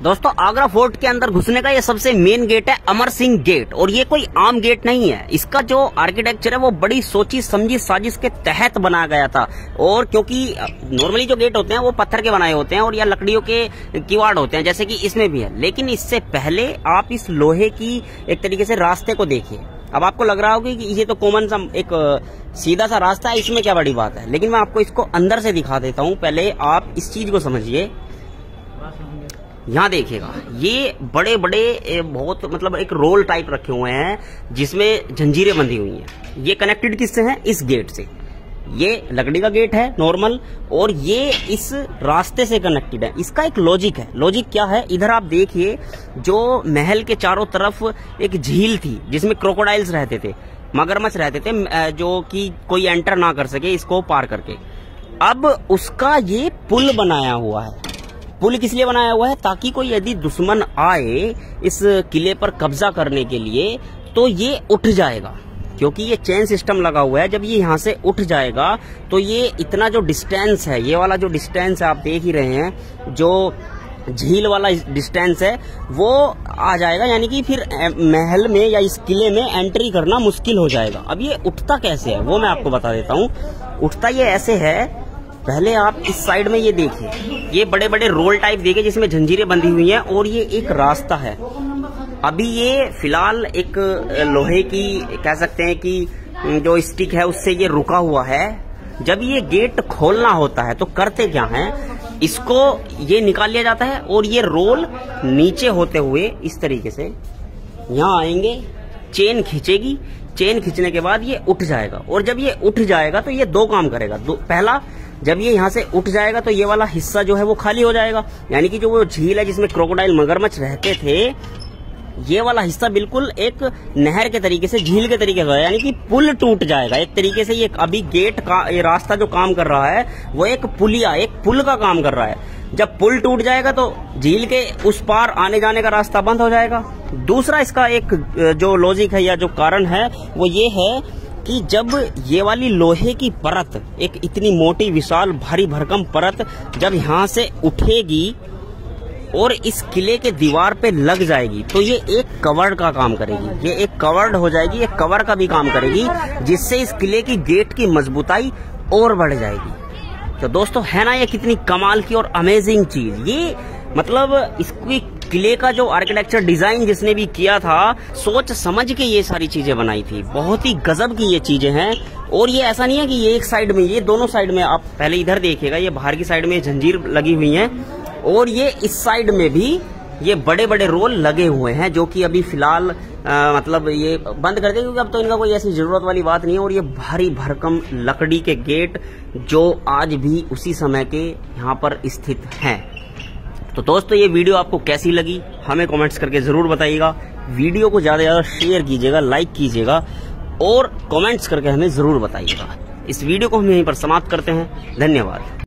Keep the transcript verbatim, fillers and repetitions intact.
दोस्तों आगरा फोर्ट के अंदर घुसने का ये सबसे मेन गेट है अमर सिंह गेट, और ये कोई आम गेट नहीं है। इसका जो आर्किटेक्चर है वो बड़ी सोची समझी साजिश के तहत बनाया गया था। और क्योंकि नॉर्मली जो गेट होते हैं वो पत्थर के बनाए होते हैं और या लकड़ियों के किवाड़ होते हैं, जैसे कि इसमें भी है, लेकिन इससे पहले आप इस लोहे की एक तरीके से रास्ते को देखिए। अब आपको लग रहा होगा कि ये तो कॉमन सा एक सीधा सा रास्ता है, इसमें क्या बड़ी बात है, लेकिन मैं आपको इसको अंदर से दिखा देता हूं। पहले आप इस चीज को समझिए। यहाँ देखिएगा, ये बड़े बड़े बहुत मतलब एक रोल टाइप रखे हुए हैं जिसमें जंजीरें बंधी हुई हैं। ये कनेक्टेड किससे हैं? इस गेट से। ये लकड़ी का गेट है नॉर्मल, और ये इस रास्ते से कनेक्टेड है। इसका एक लॉजिक है। लॉजिक क्या है? इधर आप देखिए, जो महल के चारों तरफ एक झील थी जिसमें क्रोकोडाइल्स रहते थे, मगरमच्छ रहते थे, जो कि कोई एंटर ना कर सके इसको पार करके। अब उसका ये पुल बनाया हुआ है। पुल किस लिए बनाया हुआ है? ताकि कोई यदि दुश्मन आए इस किले पर कब्जा करने के लिए तो ये उठ जाएगा, क्योंकि ये चेन सिस्टम लगा हुआ है। जब ये यहाँ से उठ जाएगा तो ये इतना जो डिस्टेंस है, ये वाला जो डिस्टेंस है आप देख ही रहे हैं, जो झील वाला डिस्टेंस है वो आ जाएगा, यानी कि फिर महल में या इस किले में एंट्री करना मुश्किल हो जाएगा। अब ये उठता कैसे है वो मैं आपको बता देता हूँ। उठता ये ऐसे है, पहले आप इस साइड में ये देखिए, ये बड़े बड़े रोल टाइप देखिए जिसमें जंजीरें बंधी हुई हैं, और ये एक रास्ता है। अभी ये फिलहाल एक लोहे की कह सकते हैं कि जो स्टिक है उससे ये रुका हुआ है। जब ये गेट खोलना होता है तो करते क्या है, इसको ये निकाल लिया जाता है और ये रोल नीचे होते हुए इस तरीके से यहाँ आएंगे, चेन खींचेगी, चेन खींचने के बाद ये उठ जाएगा। और जब ये उठ जाएगा तो ये दो काम करेगा। दो, पहला, जब ये यहाँ से उठ जाएगा तो ये वाला हिस्सा जो है वो खाली हो जाएगा, यानी कि जो वो झील है जिसमें क्रोकोडाइल मगरमच्छ रहते थे, ये वाला हिस्सा बिल्कुल एक नहर के तरीके से, झील के तरीके से, यानी कि पुल टूट जाएगा एक तरीके से। ये अभी गेट का ये रास्ता जो काम कर रहा है वो एक पुलिया, एक पुल का काम कर रहा है। जब पुल टूट जाएगा तो झील के उस पार आने जाने का रास्ता बंद हो जाएगा। दूसरा इसका एक जो लॉजिक है या जो कारण है वो ये है कि जब ये वाली लोहे की परत, एक इतनी मोटी विशाल भारी भरकम परत जब यहाँ से उठेगी और इस किले के दीवार पे लग जाएगी तो ये एक कवर का काम करेगी, ये एक कवर्ड हो जाएगी, ये कवर का भी काम करेगी, जिससे इस किले की गेट की मजबूताई और बढ़ जाएगी। तो दोस्तों है ना ये कितनी कमाल की और अमेजिंग चीज। ये मतलब इसकी किले का जो आर्किटेक्चर डिजाइन जिसने भी किया था, सोच समझ के ये सारी चीजें बनाई थी। बहुत ही गजब की ये चीजें हैं। और ये ऐसा नहीं है कि ये एक साइड में, ये दोनों साइड में, आप पहले इधर देखिएगा, ये बाहर की साइड में जंजीर लगी हुई है, और ये इस साइड में भी ये बड़े बड़े रोल लगे हुए हैं, जो कि अभी फिलहाल आ, मतलब ये बंद कर देंगे क्योंकि अब तो इनका कोई ऐसी जरूरत वाली बात नहीं है। और ये भारी भरकम लकड़ी के गेट जो आज भी उसी समय के यहाँ पर स्थित हैं। तो दोस्तों ये वीडियो आपको कैसी लगी हमें कमेंट्स करके जरूर बताइएगा। वीडियो को ज्यादा ज्यादा शेयर कीजिएगा, लाइक कीजिएगा और कमेंट्स करके हमें जरूर बताइएगा। इस वीडियो को हम यहीं पर समाप्त करते हैं। धन्यवाद।